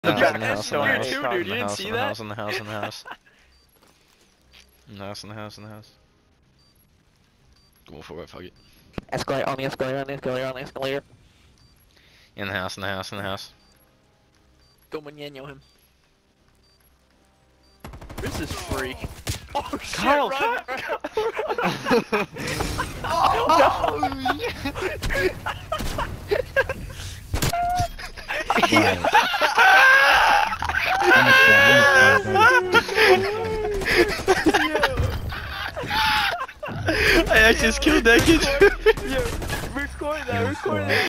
The back in the house, in the door house, too, dude. You didn't see that? in the house, in the house. In the house, in the house, in the house. Go for it, fuck it. Escalator on the escalator, on the escalator, on the escalator. In the house, in the house, in the house. Go Maneno him. This is free. Oh shit, Kyle, run! I actually just killed that kid. Yo, record that, record that.